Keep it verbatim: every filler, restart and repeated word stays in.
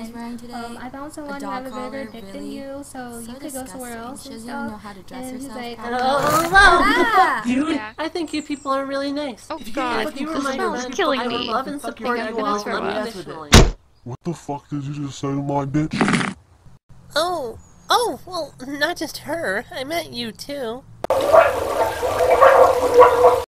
was wearing today. Um, I found someone who have a better dick than you, so, so you could go somewhere else she and doesn't stuff. even know how to dress and he's herself like, properly. oh, Ah! Dude, Yeah. I think you people are really nice. Oh If god, you were this my smells friend, killing I would me. love and support Hang on, you I'm all gonna throw up. unconditionally. What the fuck did you just say to my bitch? Oh, oh, well, not just her. I meant you too.